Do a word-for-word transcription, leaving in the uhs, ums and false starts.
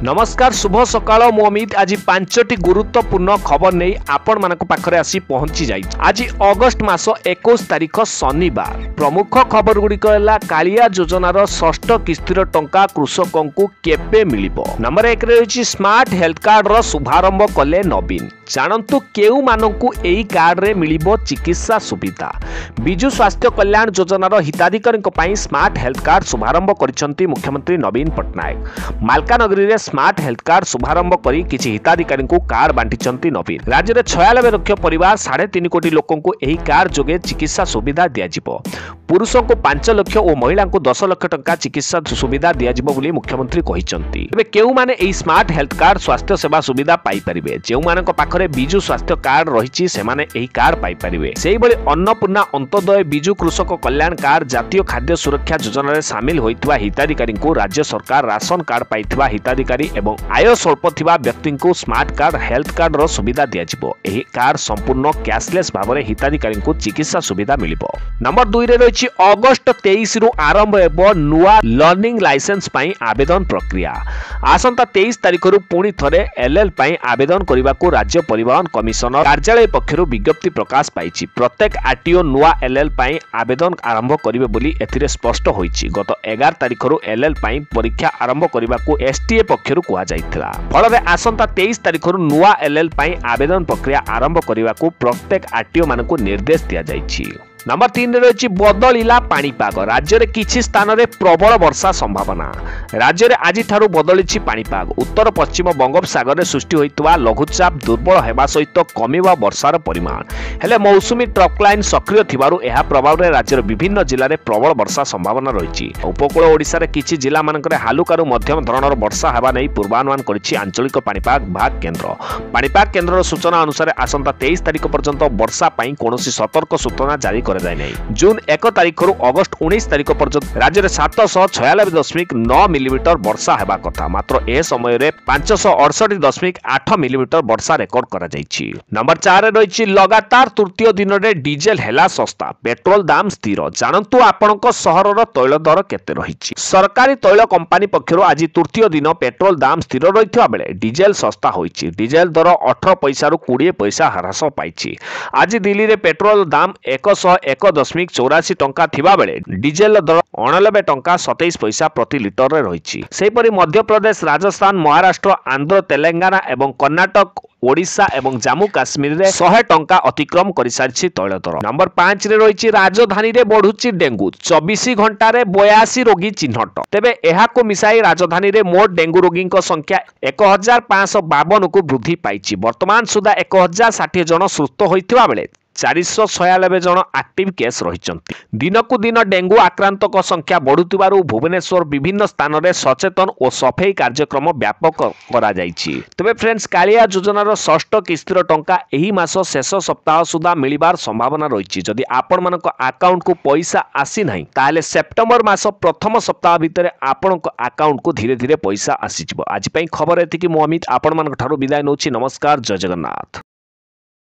नमस्कार शुभ सकाळ मु अमित आज पांचटी गुरुत्वपूर्ण खबर नहीं आपण मानक पाखरे आसी पहुंची जाई। आज अगस्त मास इक्कीस तारिख शनिवार प्रमुख खबर गुड़िक है कालिया योजनार षष्ठ किस्तिर टंका कृषकों को केबे मिलिबो। नंबर एक रे रही स्मार्ट हेल्थ कार्ड रो शुभारंभ कले नवीन। जानतु केउ मानकु एई कार्ड रे मिलिबो चिकित्सा सुविधा। विजु स्वास्थ्य कल्याण योजनार हिताधिकारी पई स्मार्ट हेल्थ कार्ड शुभारंभ करिसंती मुख्यमंत्री नवीन पटनायक। मालकानगिरी रे स्मार्ट हेल्थ कार्ड शुभारंभ करी किछि हिताधिकारी को कार्ड बांटिचंती नवीन। राज्य में छियानवे लक्ष परिवार साढ़े तीन कोटी लोकों को एही कार्ड जोगे चिकित्सा सुविधा दिया जिवो। पुरुषों को पांच लक्ष और महिला को दस लक्ष टंका चिकित्सा सुविधा दिया जिवो बोली मुख्यमंत्री कहिसंती। तबे केउ माने एही स्मार्ट हेल्थ कार्ड स्वास्थ्य सेवा सुविधा पाई परिबे। जेउ मानक पाखरे विजु स्वास्थ्य कार्ड रहिछि सेमाने एही कार्ड पाई परिबे। सेही बळी अन्नपूर्णा अंत्योदय विजु कृषक कल्याण कार्ड जातीय खाद्य सुरक्षा योजना रे शामिल होइतबा हिताधिकारी को राज्य सरकार राशन कार्ड पाइतबा हिताधिकारी एवं आय स्वल्प थिबा व्यक्ति को स्मार्ट कार्ड हेल्थ कार्ड रो सुविधा दिया जिवो। एही कार्ड संपूर्ण कैशलेस भाव हिताधिकारी को चिकित्सा सुविधा मिलिबो। नंबर दुई रे रही अगस्त तेईस रु आरंभ हेबो नुआ लर्निंग लाइसेंस पई आवेदन प्रक्रिया। आसंता तेईस तारिख रु पुणी थरे एलएल पई आवेदन करबा को राज्य परिवहन कमिशनर कार्यालय पक्षरु विज्ञप्ति प्रकाश पाइछि। प्रत्येक आरटीओ नुआ एलएल पई आवेदन आरंभ करिवे बोली एथिरे स्पष्ट होइछि। गत एगार तारिख रु एलएल पई परीक्षा आरंभ करबा को एसटीए पक्षरु कुआ जाइथिला। फल आसंता तेईस तारिख रु नुआ एलएल पई आवेदन प्रक्रिया आरंभ करबा को प्रत्येक आरटीओ मानकु निर्देश दिया जाइछि। नंबर तीन रही बदलिला पाणीपाग। राज्य में किछि स्थान में प्रबल वर्षा संभावना। राज्य में आज ठारू बदली पाणीपाग। उत्तर पश्चिम बंगोपसागर में सृष्टि होइतबा लघुचाप दुर्बल हेबा सहित कमिबा वर्षार परिमाण। हेले मौसुमी ट्रक लाइन सक्रिय थिबारु एहा प्रभाव में राज्यर विभिन्न जिले में प्रबल वर्षा संभावना रही। उपकूल ओडिशा रे किछि जिला मानकरे हालुकारू मध्यम धरणर वर्षा हेबा नै पूर्वानुमान करिछि आंचलिक पाणीपाग विभाग केन्द्र। पाणीपाग केन्द्र सूचना अनुसार आसंता तेईस तारिख पर्यंत वर्षा पई कोनोसी सतर्क सूचना जारी जून एक तारिख रु अगस्त उन्नीस तारिख पर्यंत राज्य में सात सौ छयानबे दशमिक नौ मिलीमीटर वर्षा हेबा कथा। मात्र ए समय रे पांच सौ अड़सठ दशमिक आठ मिलीमीटर वर्षा रेकर्ड करा जायछि। नंबर चार रही लगातार तृतीय दिन में डीजेल हेला सस्ता पेट्रोल दाम स्थिर। जानतु आपणक सहरर तैल दर केते रहिछि। सरकारी तैल कंपनी पक्षरु आज तृतीय दिन पेट्रोल दाम स्थिर रहिथिबा बेले डीजेल सस्ता होइछि। डीजेल दर अठारह पैसा रु बीस पैसा ह्रास पाइछि। आज दिल्ली रे पेट्रोल दाम एक सौ एक दशमिक चौरासी टंका थिबा बेले डीजेल दर अणानबे टंका सतैश पैसा प्रति लिटर रे रहिछि। सेहिपरि मध्य प्रदेश राजस्थान महाराष्ट्र आंध्र तेलंगाना एवं कर्नाटक ओडिशा एवं जम्मू काश्मीर रे सौ टंका अतिक्रम कर सारी तैल दर। नंबर पांच रे रही राजधानी रे बढ़ुची डेंगू। चौबीस घंटा रे बयासी रोगी चिन्हट। तेबे एहा को मिसाई राजधानी रे मोट डेंगू रोगी संख्या एक हजार पांच सौ बावन को वृद्धि पाई। वर्तमान सुधा एक हजार षाठी जन सुस्थ होइथिबा बेले चार सौ छयानबे जन एक्टिव केस रही। दिनकू दिन डेंगू आक्रांत संख्या बढ़ुथिबारु भुवनेश्वर विभिन्न स्थान में सचेतन और सफाई कार्यक्रम व्यापक करा जायछि। तबे फ्रेंड्स कालिया योजनार षष्ठ किस्तिर टंका एही मास शेष सप्ताह सुधा मिलिबार संभावना रही। जदि आपण मानक अकाउंट को पैसा आसी नाही ताले सेप्टेम्बर मास प्रथम सप्ताह भितर आपणक अकाउंट को धीरे धीरे पैसा आसीजिवो। आज पई खबर एतिकी मु अमित आपण मानक ठारू विदाय नउछि। नमस्कार, जय जगन्नाथ।